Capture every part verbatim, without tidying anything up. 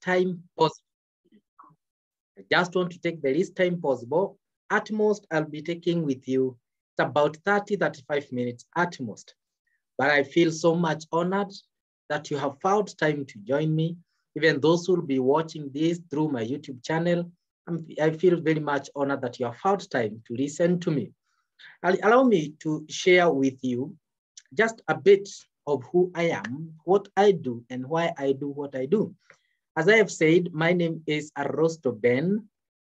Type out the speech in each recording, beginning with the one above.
time possible. I just want to take the least time possible. At most, I'll be taking with you it's about thirty, thirty-five minutes at most. But I feel so much honored that you have found time to join me. Even those who will be watching this through my YouTube channel, I'm, I feel very much honored that you have found time to listen to me. Allow me to share with you just a bit of who I am, what I do, and why I do what I do. As I have said, my name is Arosto-for.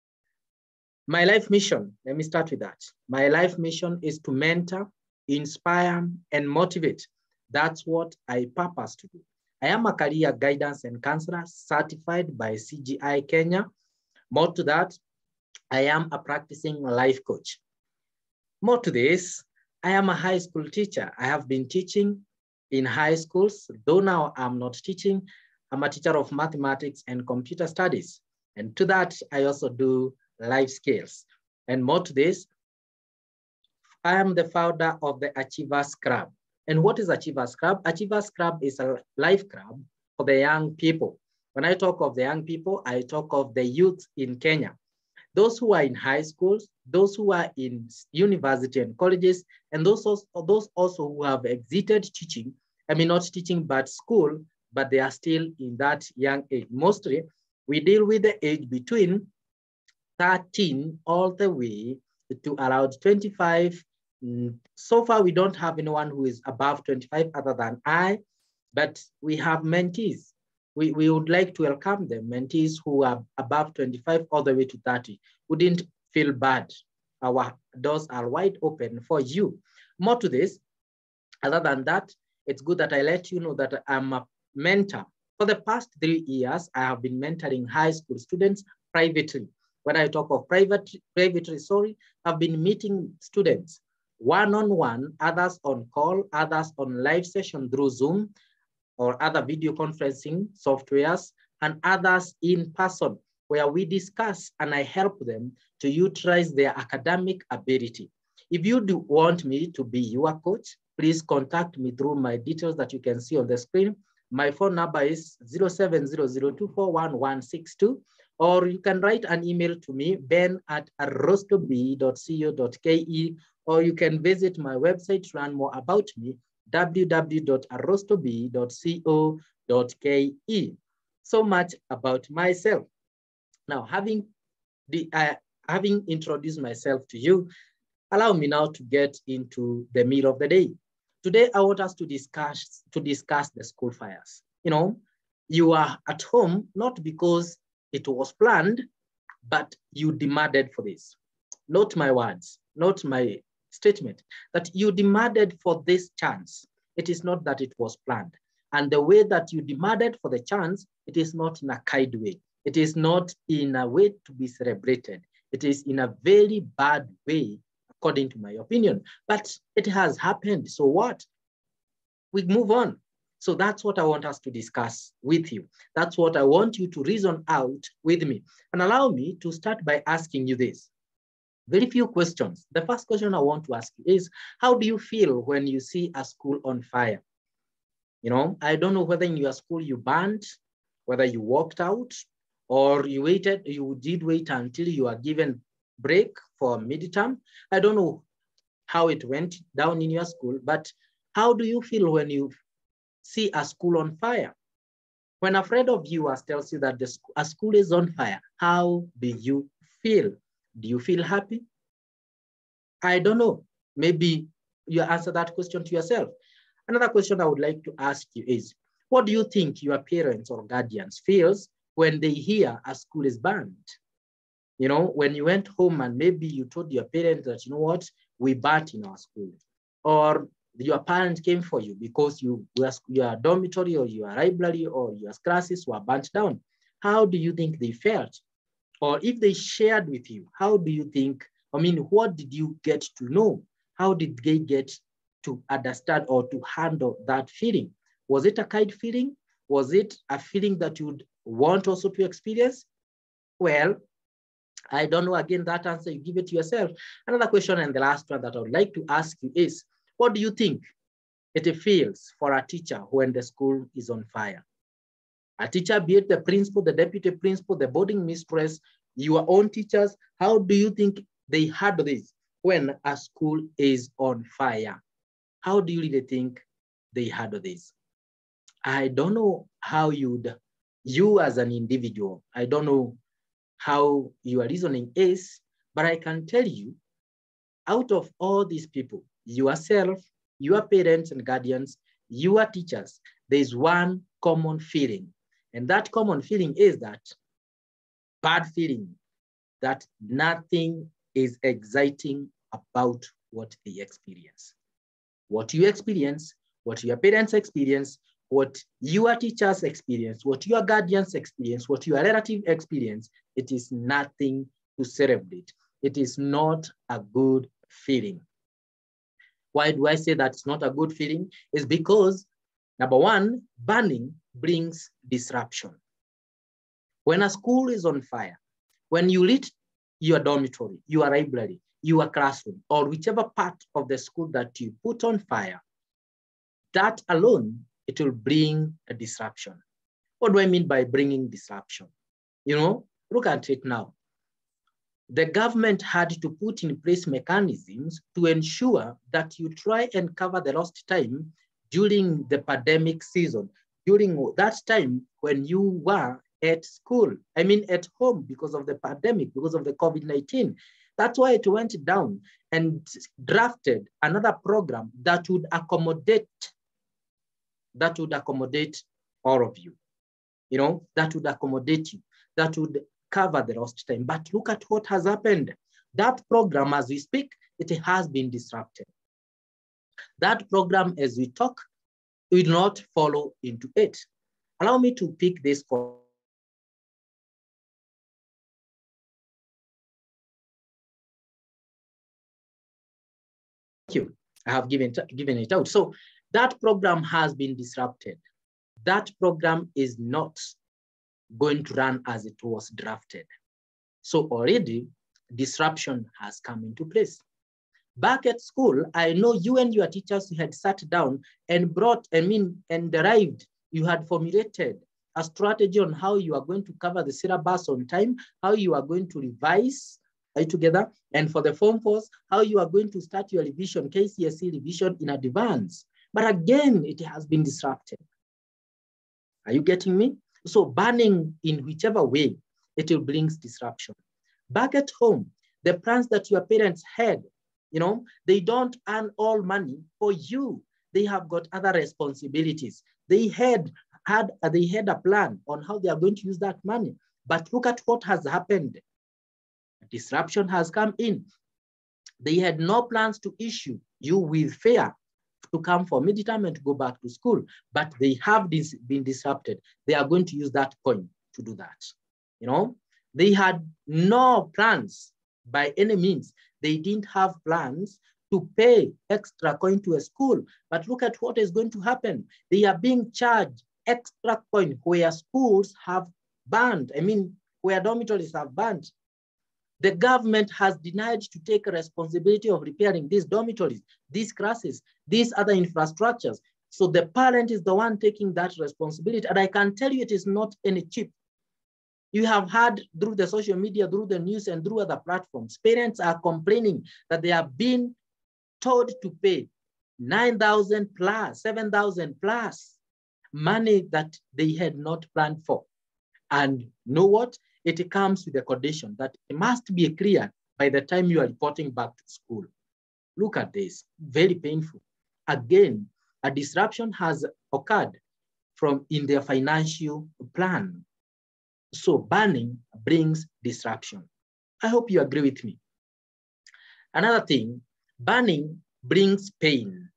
My life mission, let me start with that. My life mission is to mentor, inspire, and motivate. That's what I purpose to do. I am a career guidance and counselor certified by C G I Kenya. More to that, I am a practicing life coach. More to this, I am a high school teacher. I have been teaching in high schools, though now I'm not teaching. I'm a teacher of mathematics and computer studies. And to that, I also do life skills. And more to this, I am the founder of the Achievers Club. And what is Achievers Club? Achievers Club is a life club for the young people. When I talk of the young people, I talk of the youth in Kenya. Those who are in high schools, those who are in university and colleges, and those also, those also who have exited teaching. I mean, not teaching, but school, but they are still in that young age. Mostly, we deal with the age between thirteen all the way to around twenty-five. So far, we don't have anyone who is above twenty-five other than I, but we have mentees. We, we would like to welcome them, mentees who are above twenty-five all the way to thirty. Wouldn't feel bad. Our doors are wide open for you. More to this, other than that, it's good that I let you know that I'm a mentor. For the past three years, I have been mentoring high school students privately. When I talk of private, privately, sorry, I've been meeting students one-on-one, others on call, others on live session through Zoom or other video conferencing softwares, and others in person, where we discuss and I help them to utilize their academic ability. If you do want me to be your coach, please contact me through my details that you can see on the screen. My phone number is zero seven zero zero two four one one six two, or you can write an email to me, ben at arostob dot co dot ke, or you can visit my website to learn more about me, w w w dot arostob dot co dot ke. So much about myself. Now, having, the, uh, having introduced myself to you, allow me now to get into the meat of the day. Today, I want us to discuss, to discuss the school fires. You know, you are at home, not because it was planned, but you demanded for this. Not my words, not my statement, that you demanded for this chance. It is not that it was planned. And the way that you demanded for the chance, it is not in a kind way. It is not in a way to be celebrated. It is in a very bad way, according to my opinion. But it has happened, so what? We move on. So that's what I want us to discuss with you. That's what I want you to reason out with me. And allow me to start by asking you this. Very few questions. The first question I want to ask you is, how do you feel when you see a school on fire? You know, I don't know whether in your school you burned, whether you walked out, or you waited, you did wait until you are given break for midterm. I don't know how it went down in your school, but how do you feel when you see a school on fire? When a friend of yours tells you that the, a school is on fire, how do you feel? Do you feel happy? I don't know. Maybe you answer that question to yourself. Another question I would like to ask you is, what do you think your parents or guardians feels when they hear a school is burned? You know, when you went home and maybe you told your parents that, you know what, we burnt in our school. Or your parents came for you because you, your dormitory or your library or your classes were burnt down. How do you think they felt? Or if they shared with you, how do you think, I mean, what did you get to know? How did they get to understand or to handle that feeling? Was it a kind feeling? Was it a feeling that you'd want also to experience? Well, I don't know. Again, that answer, you give it to yourself. Another question, and the last one that I would like to ask you is, what do you think it feels for a teacher when the school is on fire? A teacher, be it the principal, the deputy principal, the boarding mistress, your own teachers, how do you think they handle this when a school is on fire? How do you really think they handle this? I don't know how you'd, you as an individual, I don't know how your reasoning is, but I can tell you, out of all these people, yourself, your parents and guardians, your teachers, there's one common feeling. And that common feeling is that bad feeling, that nothing is exciting about what they experience. What you experience, what your parents experience, what your teachers experience, what your guardians experience, what your relative experience, it is nothing to celebrate. It is not a good feeling. Why do I say that it's not a good feeling? It's because, number one, burning brings disruption. When a school is on fire, when you lit your dormitory, your library, your classroom, or whichever part of the school that you put on fire, that alone, it will bring a disruption. What do I mean by bringing disruption? You know, look at it now. The government had to put in place mechanisms to ensure that you try and cover the lost time during the pandemic season, during that time when you were at school, I mean at home because of the pandemic, because of the COVID nineteen. That's why it went down and drafted another program that would accommodate, that would accommodate all of you, you know, that would accommodate you, that would cover the lost time. But look at what has happened. That program, as we speak, it has been disrupted. That program, as we talk, will not follow into it. Allow me to pick this for you. I have given, given it out. So that program has been disrupted. That program is not going to run as it was drafted. So already disruption has come into place. Back at school, I know you and your teachers had sat down and brought, I mean, and derived, you had formulated a strategy on how you are going to cover the syllabus on time, how you are going to revise right together, and for the Form fours, how you are going to start your revision, K C S E revision in advance. But again, it has been disrupted. Are you getting me? So burning in whichever way, it will bring disruption. Back at home, the plans that your parents had, you know, they don't earn all money for you. They have got other responsibilities. They had, had, they had a plan on how they are going to use that money. But look at what has happened. Disruption has come in. They had no plans to issue you with fare to come for midterm and to go back to school, but they have dis been disrupted. They are going to use that coin to do that. You know, they had no plans by any means. They didn't have plans to pay extra coin to a school, but look at what is going to happen. They are being charged extra coin where schools have banned, I mean, where dormitories have banned. The government has denied to take a responsibility of repairing these dormitories, these classes, these other infrastructures. So the parent is the one taking that responsibility. And I can tell you it is not any cheap. You have heard through the social media, through the news and through other platforms, parents are complaining that they are being told to pay nine thousand plus, seven thousand plus money that they had not planned for. And know what? It comes with a condition that it must be clear by the time you are reporting back to school. Look at this, very painful. Again, a disruption has occurred from in their financial plan. So burning brings disruption. I hope you agree with me. Another thing, burning brings pain.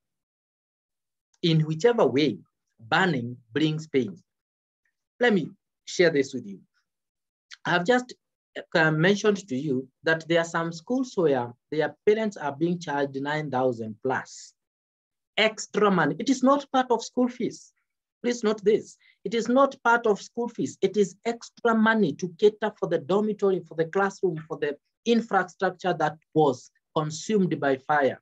In whichever way, burning brings pain. Let me share this with you. I have just uh, mentioned to you that there are some schools where their parents are being charged nine thousand plus extra money. It is not part of school fees. Please note this. It is not part of school fees. It is extra money to cater for the dormitory, for the classroom, for the infrastructure that was consumed by fire.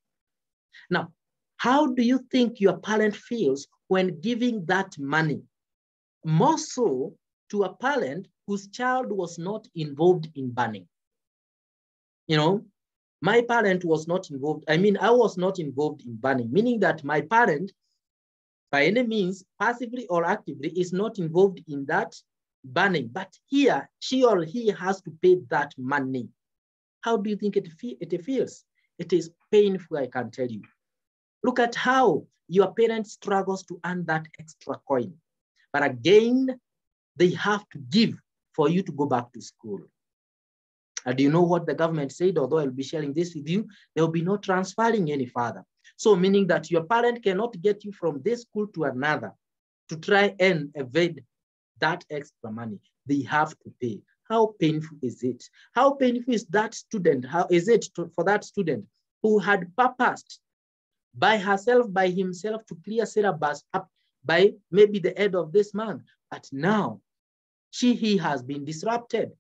Now, how do you think your parent feels when giving that money more so to a parent whose child was not involved in burning. You know, my parent was not involved. I mean, I was not involved in burning, meaning that my parent, by any means, passively or actively, is not involved in that burning. But here, she or he has to pay that money. How do you think it, fe it feels? It is painful, I can tell you. Look at how your parents struggles to earn that extra coin. But again, they have to give for you to go back to school. And do you know what the government said? Although I'll be sharing this with you, there will be no transferring any further. So meaning that your parent cannot get you from this school to another to try and evade that extra money. They have to pay. How painful is it? How painful is that student? How is it to, for that student who had purposed by herself, by himself, to clear syllabus up by maybe the end of this month, but now she, he has been disrupted.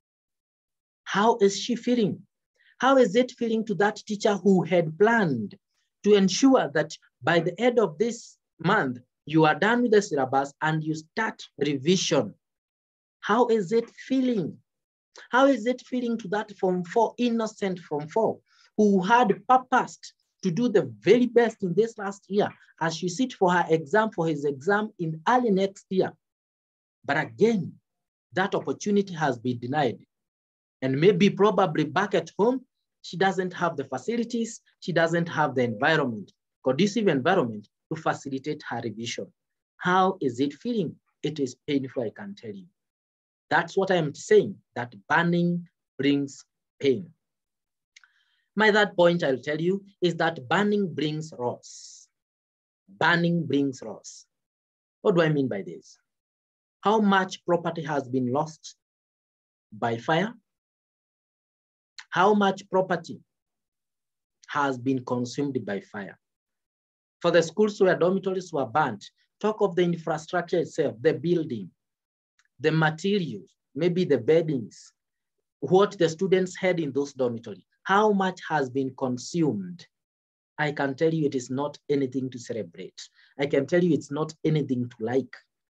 How is she feeling? How is it feeling to that teacher who had planned to ensure that by the end of this month, you are done with the syllabus and you start revision? How is it feeling? How is it feeling to that Form four, innocent Form four, who had purposed to do the very best in this last year as she sit for her exam, for his exam in early next year? But again, that opportunity has been denied. And maybe probably back at home, she doesn't have the facilities, she doesn't have the environment, conducive environment to facilitate her revision. How is it feeling? It is painful, I can tell you. That's what I'm saying, that burning brings pain. My third point I'll tell you is that burning brings loss. Burning brings loss. What do I mean by this? How much property has been lost by fire? How much property has been consumed by fire? For the schools where dormitories were burnt, talk of the infrastructure itself, the building, the materials, maybe the beddings, what the students had in those dormitories, how much has been consumed? I can tell you it is not anything to celebrate. I can tell you it's not anything to like.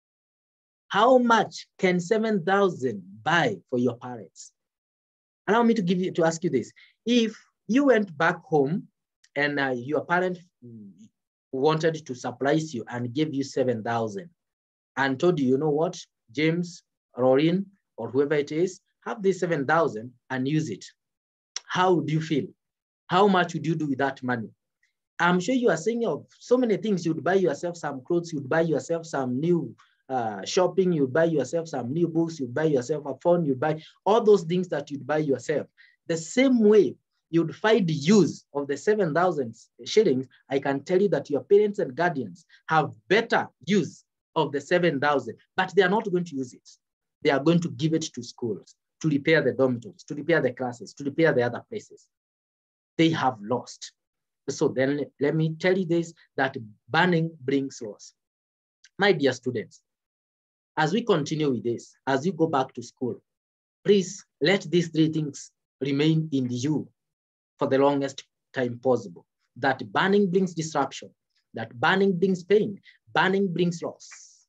How much can seven thousand buy for your parents? Allow me to give you, to ask you this. If you went back home and uh, your parent wanted to surprise you and give you seven thousand and told you, you know what, James, Rorin, or whoever it is, have this seven thousand and use it. How would you feel? How much would you do with that money? I'm sure you are saying of so many things. You'd buy yourself some clothes, you'd buy yourself some new uh, shopping, you'd buy yourself some new books, you'd buy yourself a phone, you'd buy all those things that you'd buy yourself. The same way you'd find the use of the seven thousand shillings, I can tell you that your parents and guardians have better use of the seven thousand, but they are not going to use it. They are going to give it to schools, to repair the dormitories, to repair the classes, to repair the other places. They have lost. So then let me tell you this, that burning brings loss. My dear students, as we continue with this, as you go back to school, please let these three things remain in you for the longest time possible. That burning brings disruption, that burning brings pain, burning brings loss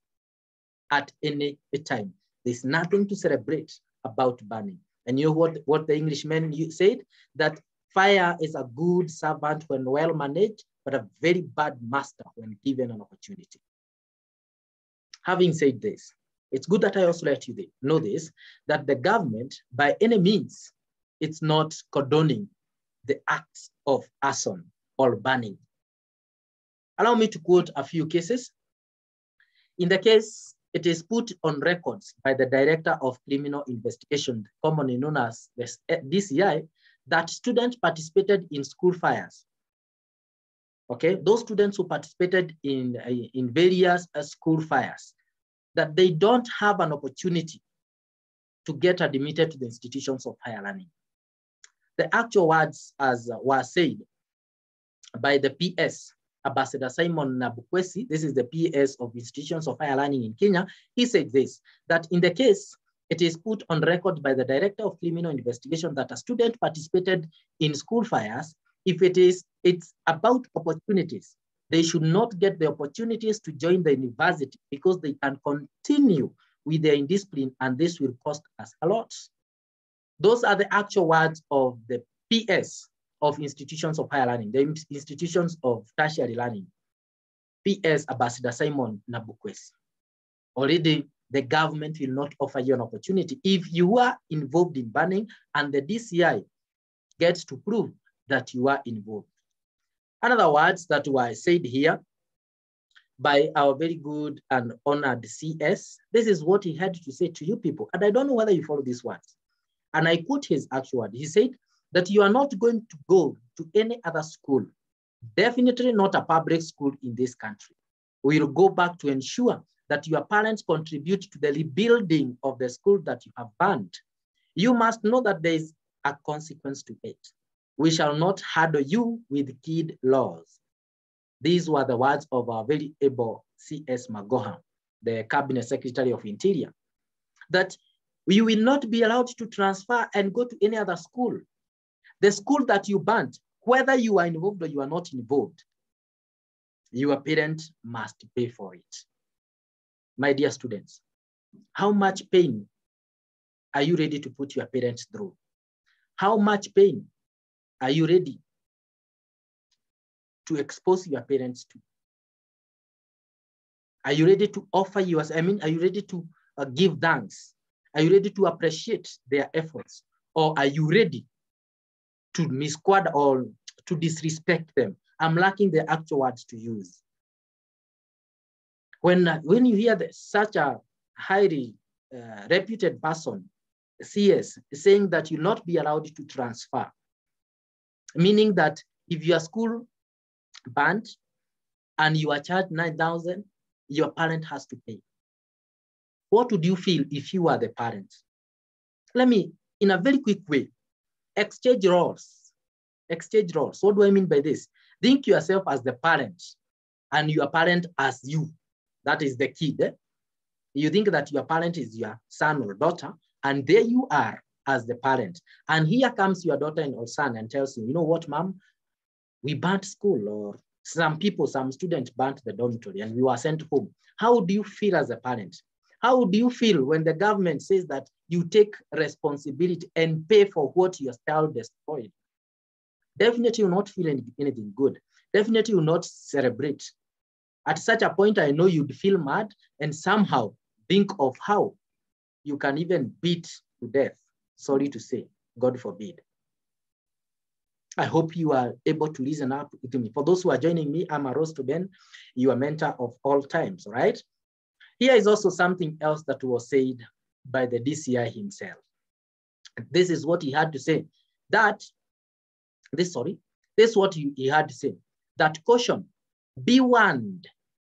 at any time. There's nothing to celebrate about burning. And you know what, what the Englishman said? That fire is a good servant when well managed, but a very bad master when given an opportunity. Having said this, it's good that I also let you know this, that the government, by any means, it's not condoning the acts of arson or burning. Allow me to quote a few cases. In the case, it is put on records by the Director of Criminal Investigation, commonly known as the D C I, that students participated in school fires. Okay, those students who participated in, in various uh, school fires, that they don't have an opportunity to get admitted to the institutions of higher learning. The actual words as uh, were said by the P S, Ambassador Simon Nabukwesi, this is the P S of Institutions of Higher Learning in Kenya. He said this, that in the case, it is put on record by the Director of Criminal Investigation that a student participated in school fires if it is, it's about opportunities They should not get the opportunities to join the university because they can continue with their indiscipline, and this will cost us a lot. Those are the actual words of the P S of institutions of higher learning, the institutions of tertiary learning. P S Ambassador Simon Nabukwesi. Already, the government will not offer you an opportunity if you are involved in banning and the D C I gets to prove that you are involved. Another words that were said here by our very good and honored C S, this is what he had to say to you people. And I don't know whether you follow these words. And I quote his actual word. He said that you are not going to go to any other school, definitely not a public school in this country. We will go back to ensure that your parents contribute to the rebuilding of the school that you have banned. You must know that there is a consequence to it. We shall not harden you with kid laws. These were the words of our very able C S Magoha, the Cabinet Secretary of Interior, that we will not be allowed to transfer and go to any other school. The school that you banned, whether you are involved or you are not involved, your parent must pay for it. My dear students, how much pain are you ready to put your parents through? How much pain are you ready to expose your parents to? Are you ready to offer yours? I mean, are you ready to uh, give thanks? Are you ready to appreciate their efforts? Or are you ready to misquote or to disrespect them? I'm lacking the actual words to use. When, uh, when you hear that such a highly uh, reputed person, C S, saying that you'll not be allowed to transfer, meaning that if your school banned and you are charged nine thousand, your parent has to pay. What would you feel if you are the parent? Let me, in a very quick way, exchange roles. Exchange roles. What do I mean by this? Think yourself as the parent and your parent as you. That is the kid. Eh? You think that your parent is your son or daughter, and there you are as the parent. And here comes your daughter or son and tells you, you know what, mom, we burnt school, or some people, some students burnt the dormitory and we were sent home. How do you feel as a parent? How do you feel when the government says that you take responsibility and pay for what your child destroyed? Definitely will not feel any, anything good. Definitely will not celebrate. At such a point, I know you'd feel mad and somehow think of how you can even beat to death. Sorry to say, God forbid. I hope you are able to listen up to me. For those who are joining me, I'm Arosto-for, your mentor of all times, right? Here is also something else that was said by the D C I himself. This is what he had to say, that, this, sorry, this is what he, he had to say, that caution, be warned,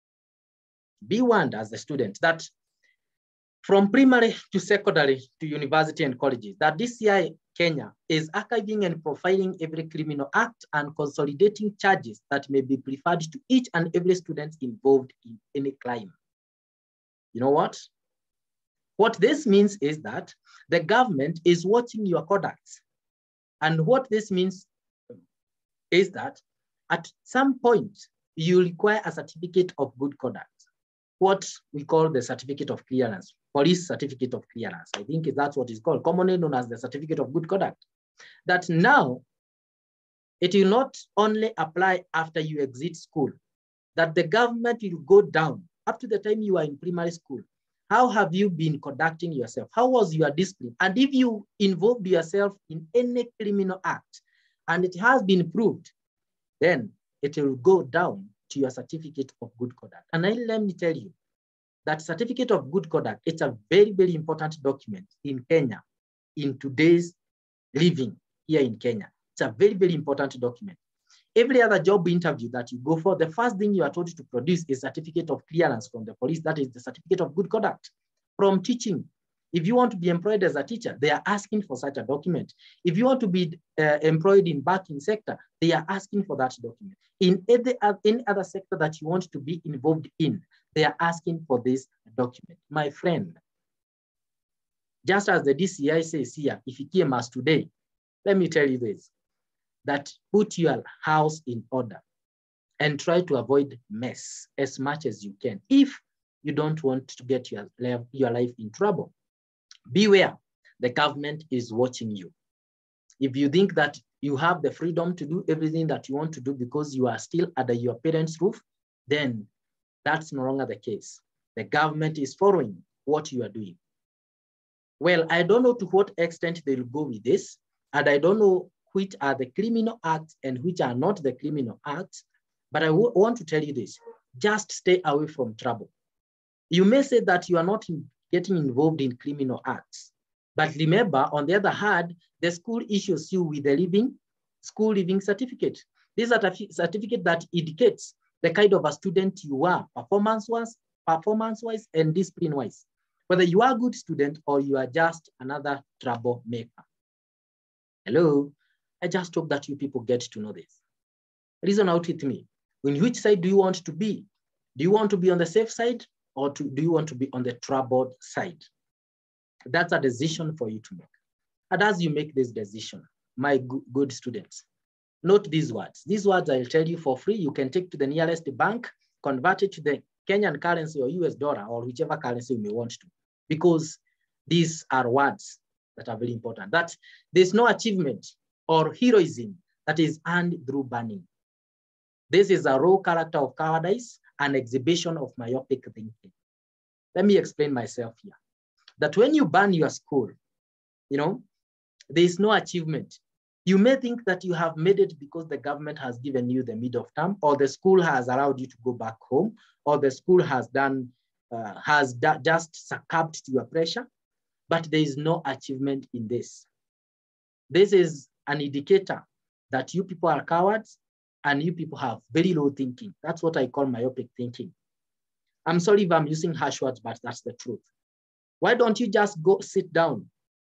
be warned as a student, that from primary to secondary to university and colleges, that D C I Kenya is archiving and profiling every criminal act and consolidating charges that may be preferred to each and every student involved in any crime. You know what? What this means is that the government is watching your conduct. And what this means is that at some point, you require a certificate of good conduct, what we call the certificate of clearance, police certificate of clearance. I think that's what it's called, commonly known as the certificate of good conduct. That now, it will not only apply after you exit school, that the government will go down up to the time you are in primary school. How have you been conducting yourself? How was your discipline? And if you involved yourself in any criminal act, and it has been proved, then it will go down to your certificate of good conduct. And I, let me tell you, that certificate of good conduct, it's a very, very important document in Kenya, in today's living here in Kenya. It's a very, very important document. Every other job interview that you go for, the first thing you are told to produce is certificate of clearance from the police. That is the certificate of good conduct. From teaching, if you want to be employed as a teacher, they are asking for such a document. If you want to be uh, employed in banking sector, they are asking for that document. In any, any other sector that you want to be involved in, they are asking for this document. My friend, just as the D C I says here, if you came as today, let me tell you this, that put your house in order. and try to avoid mess as much as you can. If you don't want to get your, your life in trouble, beware, the government is watching you. If you think that you have the freedom to do everything that you want to do because you are still under your parents' roof, then that's no longer the case. The government is following what you are doing. Well, I don't know to what extent they'll go with this, and I don't know which are the criminal acts and which are not the criminal acts, but I want to tell you this, just stay away from trouble. You may say that you are not in getting involved in criminal acts, but remember, on the other hand, the school issues you with a living, school living certificate. This is a certificate that indicates the kind of a student you are, performance-wise, performance-wise and discipline-wise, whether you are a good student or you are just another troublemaker. Hello, I just hope that you people get to know this. Reason out with me. In which side do you want to be? Do you want to be on the safe side or to, do you want to be on the troubled side? That's a decision for you to make. And as you make this decision, my good students, note these words. These words I'll tell you for free. You can take to the nearest bank, convert it to the Kenyan currency or U S dollar or whichever currency you may want to, because these are words that are very important. That there's no achievement or heroism that is earned through burning. This is a raw character of cowardice, an exhibition of myopic thinking. Let me explain myself here. That when you burn your school, you know, there is no achievement. You may think that you have made it because the government has given you the mid of term, or the school has allowed you to go back home, or the school has done, uh, has just succumbed to your pressure, but there is no achievement in this. This is an indicator that you people are cowards and you people have very low thinking. That's what I call myopic thinking. I'm sorry if I'm using harsh words, but that's the truth. Why don't you just go sit down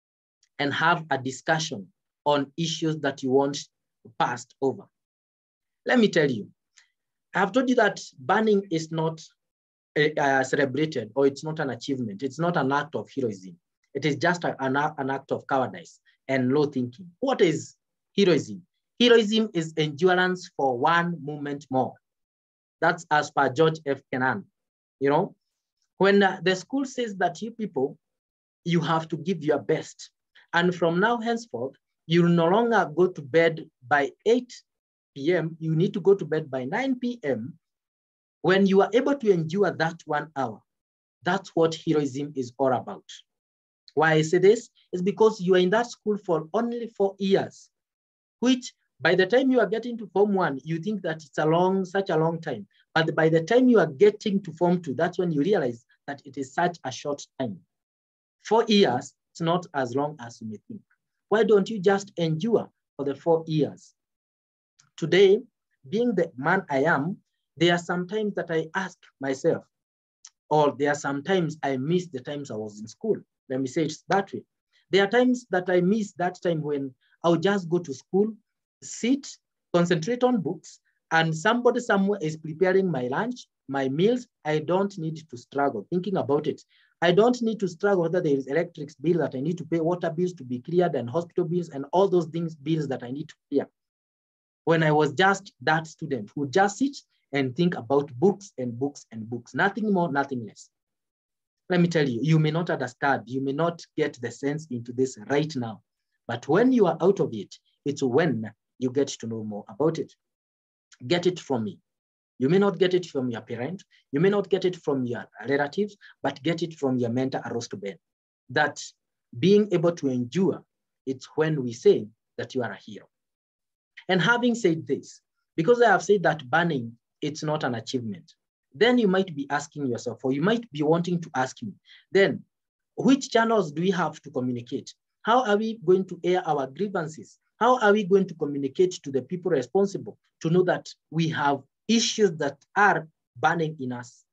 and have a discussion on issues that you want passed over? Let me tell you, I have told you that burning is not uh, celebrated, or it's not an achievement. It's not an act of heroism. It is just a, an, an act of cowardice and low thinking. What is heroism? Heroism is endurance for one moment more. That's as per George F. Kennan. You know, when uh, the school says that you people, you have to give your best. And from now henceforth, you will no longer go to bed by eight p m You need to go to bed by nine p m When you are able to endure that one hour, that's what heroism is all about. Why I say this is because you are in that school for only four years, which by the time you are getting to Form one, you think that it's a long, such a long time. But by the time you are getting to Form two, that's when you realize that it is such a short time. Four years, it's not as long as you may think. Why don't you just endure for the four years? Today, being the man I am, there are some times that I ask myself, or there are some times I miss the times I was in school. Let me say it that way. There are times that I miss that time when I'll just go to school, sit, concentrate on books, and somebody somewhere is preparing my lunch, my meals. I don't need to struggle thinking about it. I don't need to struggle whether there is electric bill that I need to pay, water bills to be cleared, and hospital bills, and all those things, bills that I need to clear. When I was just that student who just sit and think about books and books and books, nothing more, nothing less. Let me tell you, you may not understand, you may not get the sense into this right now, but when you are out of it, it's when you get to know more about it. Get it from me. You may not get it from your parent, you may not get it from your relatives, but get it from your mentor, Arosto-for. That being able to endure, it's when we say that you are a hero. And having said this, because I have said that burning, it's not an achievement, then you might be asking yourself, or you might be wanting to ask me, then which channels do we have to communicate? How are we going to air our grievances? How are we going to communicate to the people responsible to know that we have issues that are burning in us?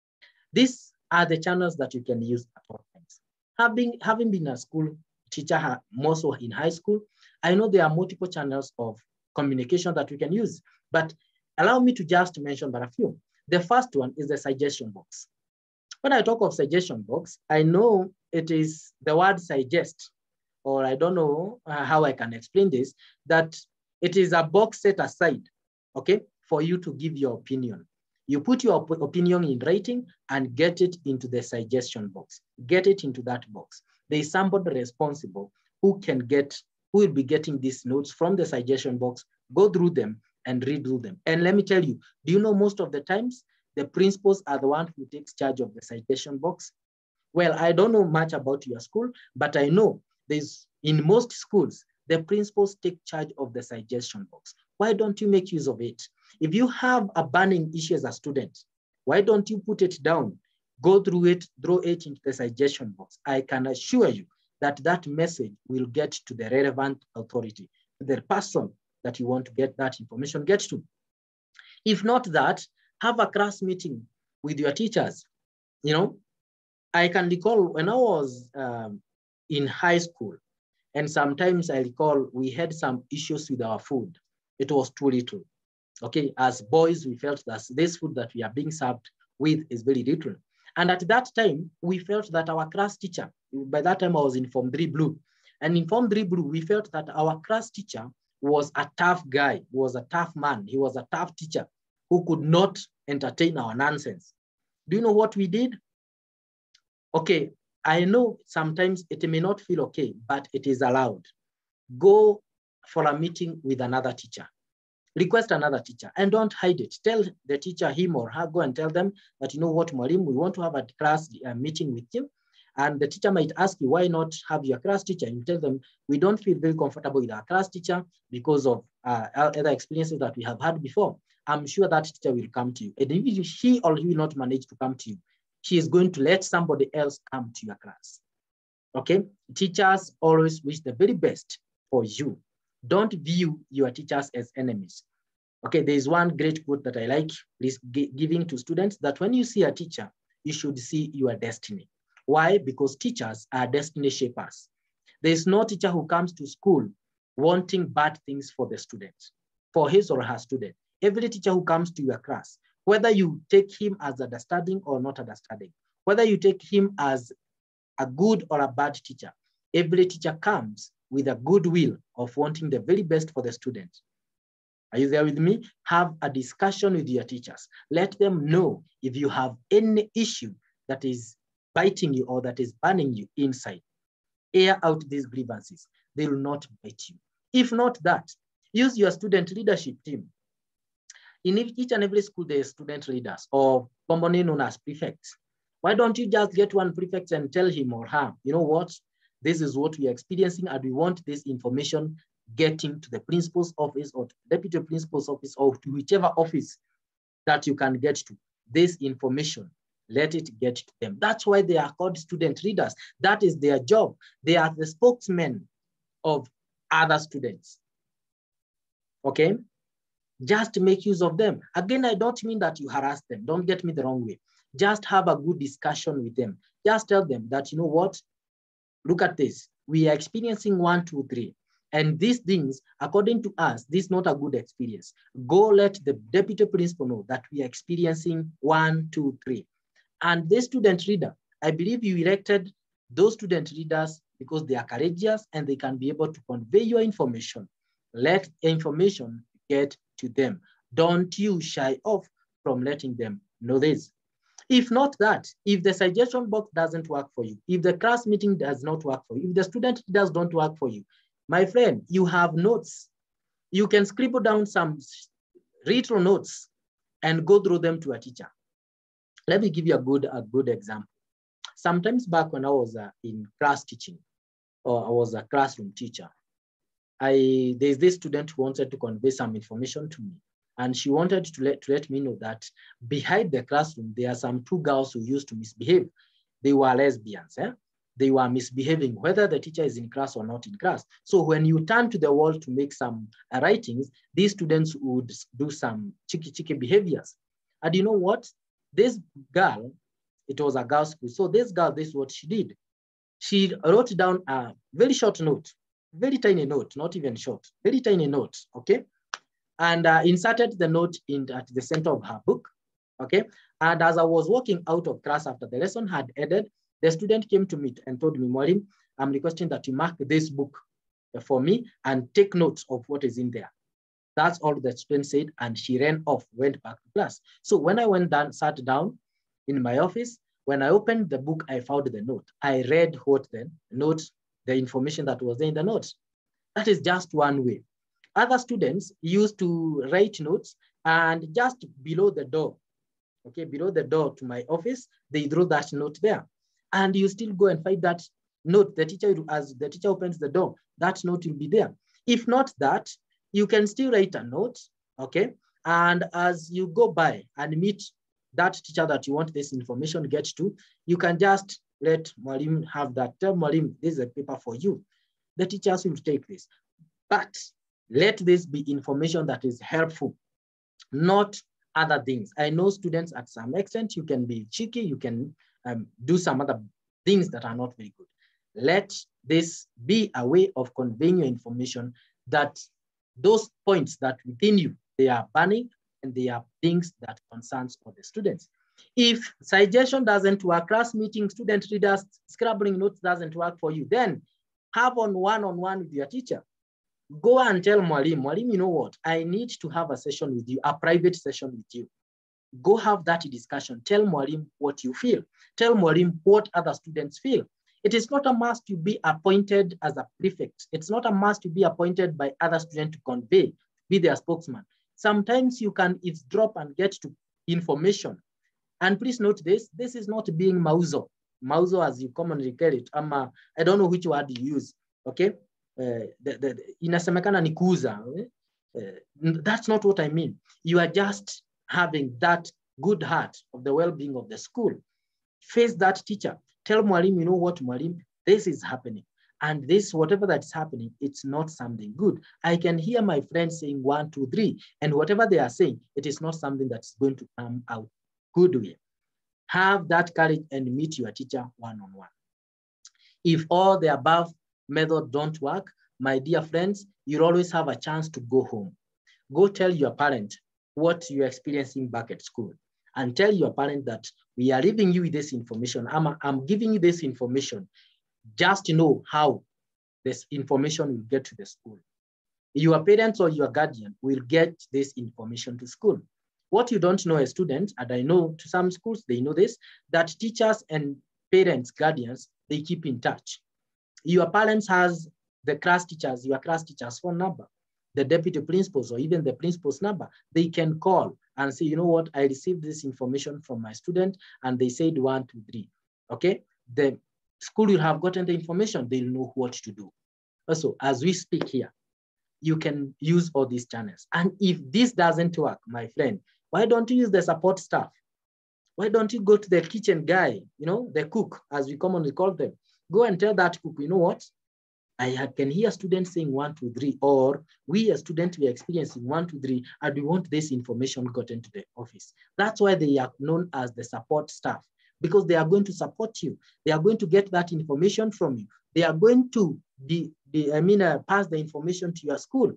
These are the channels that you can use at all times. Having, having been a school teacher, more so in high school, I know there are multiple channels of communication that we can use, but allow me to just mention but a few. The first one is the suggestion box. When I talk of suggestion box, I know it is the word suggest, or I don't know uh, how I can explain this, that it is a box set aside, okay, for you to give your opinion. You put your op opinion in writing and get it into the suggestion box. Get it into that box. There is somebody responsible who can get, who will be getting these notes from the suggestion box, go through them and redo them. And let me tell you, do you know most of the times the principals are the one who takes charge of the suggestion box? Well, I don't know much about your school, but I know there's in most schools, the principals take charge of the suggestion box. Why don't you make use of it? If you have a burning issue as a student, why don't you put it down, go through it, throw it into the suggestion box? I can assure you that that message will get to the relevant authority, the person that you want to get that information get to. If not that, have a class meeting with your teachers. You know, I can recall when I was um, in high school, and sometimes I recall we had some issues with our food. It was too little. Okay, as boys, we felt that this food that we are being served with is very little. And at that time, we felt that our class teacher, by that time I was in Form three Blue, and in Form three Blue, we felt that our class teacher was a tough guy, he was a tough man, he was a tough teacher who could not entertain our nonsense. Do you know what we did? Okay, I know sometimes it may not feel okay, but it is allowed. Go for a meeting with another teacher. Request another teacher and don't hide it. Tell the teacher, him or her, go and tell them that, you know what, Mwalimu, we want to have a class uh, meeting with you. And the teacher might ask you, why not have your class teacher? You tell them, we don't feel very comfortable with our class teacher because of uh, other experiences that we have had before. I'm sure that teacher will come to you. And if she or he will not manage to come to you, she is going to let somebody else come to your class. Okay? Teachers always wish the very best for you. Don't view your teachers as enemies. Okay, there is one great quote that I like please giving to students, that when you see a teacher, you should see your destiny. Why? Because teachers are destiny shapers. There is no teacher who comes to school wanting bad things for the student, for his or her student. Every teacher who comes to your class, whether you take him as understanding or not understanding, whether you take him as a good or a bad teacher, every teacher comes with a good will of wanting the very best for the student. Are you there with me? Have a discussion with your teachers. Let them know if you have any issue that is biting you or that is burning you inside. Air out these grievances. They will not bite you. If not that, use your student leadership team. In each and every school, there are student leaders, or commonly known as prefects. Why don't you just get one prefect and tell him or her, you know what, this is what we are experiencing and we want this information getting to the principal's office or to the deputy principal's office or to whichever office that you can get to. This information, let it get to them. That's why they are called student leaders. That is their job. They are the spokesmen of other students. Okay? Just make use of them. Again, I don't mean that you harass them. Don't get me the wrong way. Just have a good discussion with them. Just tell them that, you know what, look at this. We are experiencing one, two, three. And these things, according to us, this is not a good experience. Go let the deputy principal know that we are experiencing one, two, three. And the student leader, I believe you elected those student leaders because they are courageous and they can be able to convey your information. Let information get to them. Don't you shy off from letting them know this. If not that, if the suggestion box doesn't work for you, if the class meeting does not work for you, if the student leaders don't work for you, my friend, you have notes. You can scribble down some retro notes and go through them to a teacher. Let me give you a good, a good example. Sometimes back when I was uh, in class teaching, or I was a classroom teacher, I, there's this student who wanted to convey some information to me. And she wanted to let, to let me know that behind the classroom, there are some two girls who used to misbehave. They were lesbians. Eh? They were misbehaving, whether the teacher is in class or not in class. So when you turn to the wall to make some uh, writings, these students would do some cheeky, cheeky behaviors. And you know what? This girl, it was a girl's school. So this girl, this is what she did. She wrote down a very short note, very tiny note, not even short, very tiny note, okay? And uh, inserted the note in at the center of her book, okay? And as I was walking out of class after the lesson had ended, the student came to me and told me, Mwalim, I'm requesting that you mark this book for me and take notes of what is in there. That's all the student said, and she ran off, went back to class. So when I went down, sat down in my office, when I opened the book, I found the note. I read what the note, the information that was there in the note. That is just one way. Other students used to write notes, and just below the door, okay, below the door to my office, they drew that note there. And you still go and find that note. The teacher, as the teacher opens the door, that note will be there. If not that, you can still write a note, okay? And as you go by and meet that teacher that you want this information to get to, you can just let Mwalim have that. Tell Mwalim, this is a paper for you. The teachers will take this. But let this be information that is helpful, not other things. I know students, at some extent, you can be cheeky, you can um, do some other things that are not very good. Let this be a way of conveying your information, that those points that within you, they are burning, and they are things that concerns all the students. If suggestion doesn't work, class meeting, student readers, scribbling notes doesn't work for you, then have on one-on-one with your teacher. Go and tell Mwalim, Mwalim, you know what? I need to have a session with you, a private session with you. Go have that discussion. Tell Mwalim what you feel. Tell Mwalim what other students feel. It is not a must to be appointed as a prefect. It's not a must to be appointed by other students to convey, be their spokesman. Sometimes you can eavesdrop and get to information. And please note this, this is not being mauzo. Mauzo, as you commonly call it. Um, uh, I don't know which word you use, okay? Uh, the, the, inasemekana ni kuuza. Uh, that's not what I mean. You are just having that good heart of the well-being of the school. Face that teacher. Tell Mwalim, you know what, Mwalim, this is happening. And this, whatever that's happening, it's not something good. I can hear my friends saying one, two, three, and whatever they are saying, it is not something that's going to come out good way. Have that courage and meet your teacher one-on-one. If all the above methods don't work, my dear friends, you'll always have a chance to go home. Go tell your parent what you're experiencing back at school, and tell your parent that we are leaving you with this information. I'm, I'm giving you this information just to know how this information will get to the school. Your parents or your guardian will get this information to school. What you don't know as students, and I know to some schools, they know this, that teachers and parents, guardians, they keep in touch. Your parents has the class teachers, your class teacher's phone number, the deputy principals, or even the principal's number. They can call and say, you know what, I received this information from my student, and they said one, two, three, okay? The school will have gotten the information, they'll know what to do. Also, as we speak here, you can use all these channels. And if this doesn't work, my friend, why don't you use the support staff? Why don't you go to the kitchen guy, you know, the cook, as we commonly call them. Go and tell that cook, you know what? I can hear students saying one, two, three, or we as students, we are experiencing one, two, three, and we want this information gotten to the office. That's why they are known as the support staff, because they are going to support you. They are going to get that information from you. They are going to be, be I mean, uh, pass the information to your school,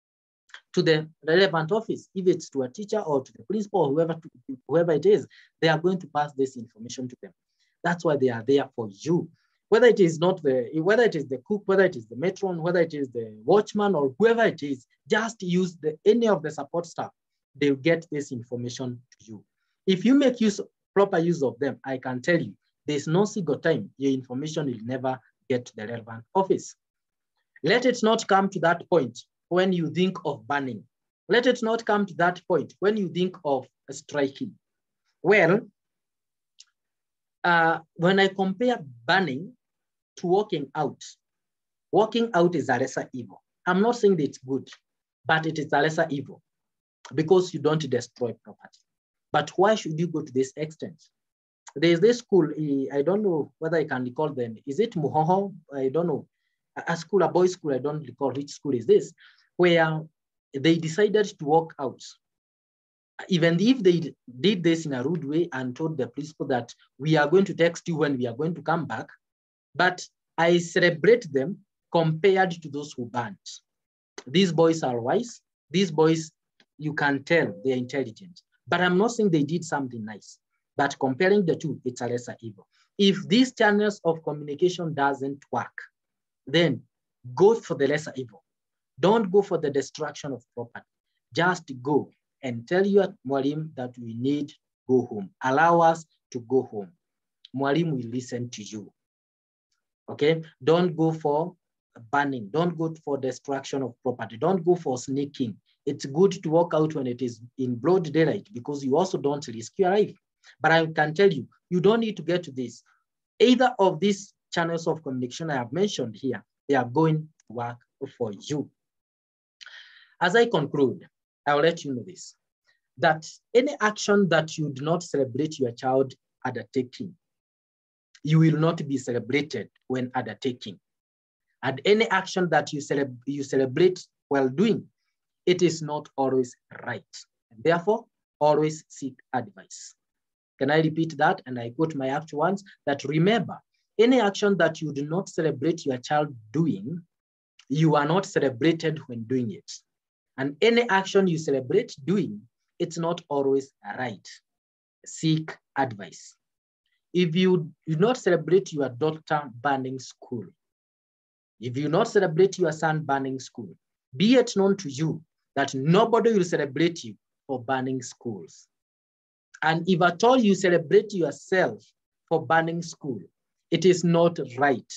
to the relevant office, if it's to a teacher or to the principal or whoever, to, whoever it is, they are going to pass this information to them. That's why they are there for you. Whether it is not the, whether it is the cook, whether it is the matron, whether it is the watchman, or whoever it is, just use the, any of the support staff. They'll get this information to you. If you make use, proper use of them, I can tell you, there's no single time your information will never get to the relevant office. Let it not come to that point when you think of banning. Let it not come to that point when you think of striking. Well, uh, when I compare banning to walking out, walking out is a lesser evil. I'm not saying that it's good, but it is a lesser evil because you don't destroy property. But why should you go to this extent? There's this school, I don't know whether I can recall them. Is it Muhoho? I don't know. A school, a boys' school, I don't recall which school is this, where they decided to walk out. Even if they did this in a rude way and told the principal that we are going to text you when we are going to come back, but I celebrate them compared to those who banned. These boys are wise. These boys, you can tell they're intelligent. But I'm not saying they did something nice. But comparing the two, it's a lesser evil. If these channels of communication doesn't work, then go for the lesser evil. Don't go for the destruction of property. just go and tell your Mwalim that we need to go home. Allow us to go home. Mwalim will listen to you. Okay? Don't go for burning. Don't go for destruction of property. Don't go for sneaking. It's good to walk out when it is in broad daylight because you also don't risk your life. But I can tell you, you don't need to get to this. Either of these channels of communication I have mentioned here, they are going to work for you. As I conclude, I'll let you know this, that any action that you do not celebrate your child undertaking, you will not be celebrated when undertaking. And any action that you, celeb you celebrate while doing, it is not always right. And therefore, always seek advice. Can I repeat that? And I quote my actual ones, that remember, any action that you do not celebrate your child doing, you are not celebrated when doing it. And any action you celebrate doing, it's not always right. Seek advice. If you do not celebrate your daughter burning school, if you not celebrate your son burning school, be it known to you that nobody will celebrate you for burning schools. And if at all you celebrate yourself for burning school, it is not right.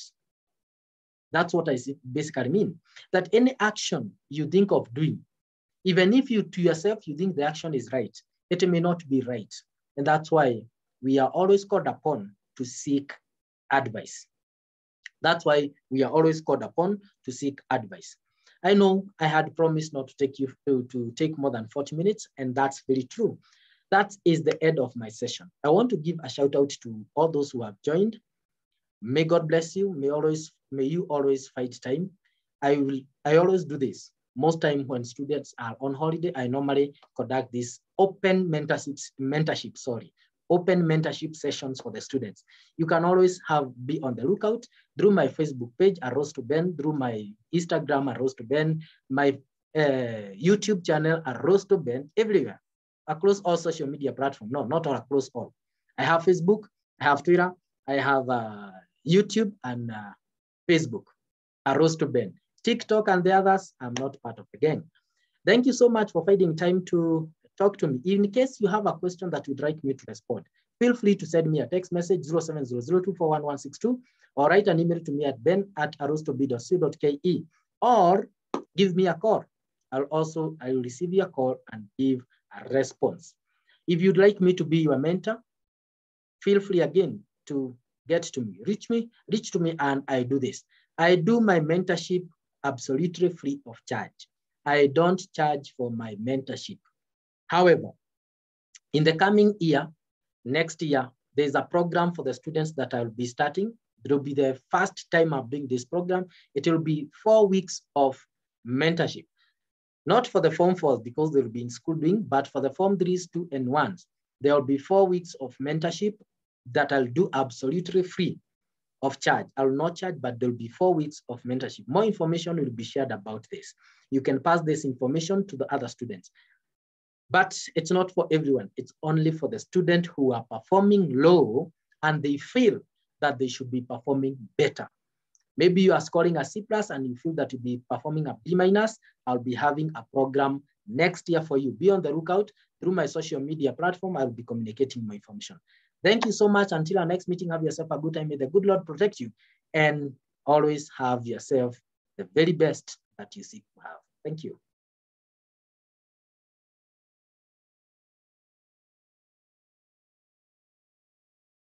That's what I basically mean. That any action you think of doing, even if you to yourself you think the action is right, it may not be right. And that's why we are always called upon to seek advice. That's why we are always called upon to seek advice. I know I had promised not to take you to, to take more than forty minutes, and that's very true. That is the end of my session. I want to give a shout out to all those who have joined. May God bless you. May always, may you always fight time. I will, I always do this. Most time when students are on holiday, I normally conduct these open mentorship, mentorship, sorry, open mentorship sessions for the students. You can always have be on the lookout through my Facebook page, Arosto-Ben, through my Instagram, Arosto-Ben, my uh, YouTube channel, Arosto-Ben, everywhere, across all social media platforms. No, not all across all. I have Facebook, I have Twitter, I have uh, YouTube and uh, Facebook, Arosto-Ben. TikTok and the others, I'm not part of the gang. Thank you so much for finding time to talk to me. In case you have a question that you'd like me to respond, feel free to send me a text message zero seven zero zero two four one one six two or write an email to me at ben at arostob dot co dot ke or give me a call. I'll also, I will receive your call and give a response. If you'd like me to be your mentor, feel free again to get to me, reach me, reach to me, and I do this. I do my mentorship absolutely free of charge. I don't charge for my mentorship. However, in the coming year, next year, there's a program for the students that I'll be starting. It will be the first time I'm doing this program. It will be four weeks of mentorship. Not for the Form fours because they'll be in school doing, but for the Form threes, two, and ones. There will be four weeks of mentorship that I'll do absolutely free of charge. I will not charge, but there'll be four weeks of mentorship. More information will be shared about this. You can pass this information to the other students. But it's not for everyone. It's only for the student who are performing low and they feel that they should be performing better. Maybe you are scoring a C plus and you feel that you'll be performing a B minus. I'll be having a program next year for you. Be on the lookout. Through my social media platform, I'll be communicating more information. Thank you so much. Until our next meeting, have yourself a good time. May the good Lord protect you and always have yourself the very best that you seek to have. Thank you.